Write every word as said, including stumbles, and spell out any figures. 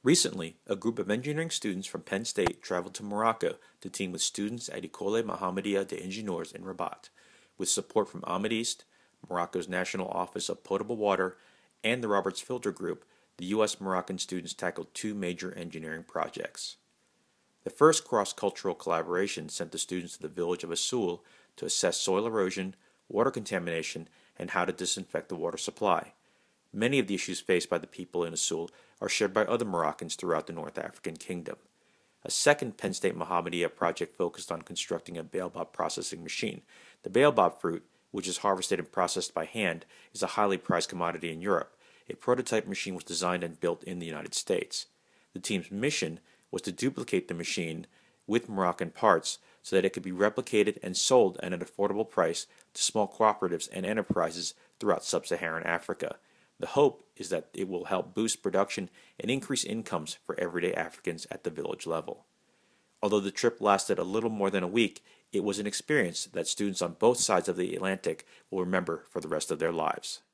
Recently, a group of engineering students from Penn State traveled to Morocco to team with students at L'Ecole Mohammadia de Ingenieurs in Rabat. With support from Ahmed East, Morocco's National Office of Potable Water, and the Roberts Filter Group, the U S Moroccan students tackled two major engineering projects. The first cross-cultural collaboration sent the students to the village of Assoul to assess soil erosion, water contamination, and how to disinfect the water supply. Many of the issues faced by the people in Assoul are shared by other Moroccans throughout the North African kingdom. A second Penn State-Mohammadia project focused on constructing a baobab processing machine. The baobab fruit, which is harvested and processed by hand, is a highly prized commodity in Europe. A prototype machine was designed and built in the United States. The team's mission was to duplicate the machine with Moroccan parts so that it could be replicated and sold at an affordable price to small cooperatives and enterprises throughout sub-Saharan Africa. The hope is that it will help boost production and increase incomes for everyday Africans at the village level. Although the trip lasted a little more than a week, it was an experience that students on both sides of the Atlantic will remember for the rest of their lives.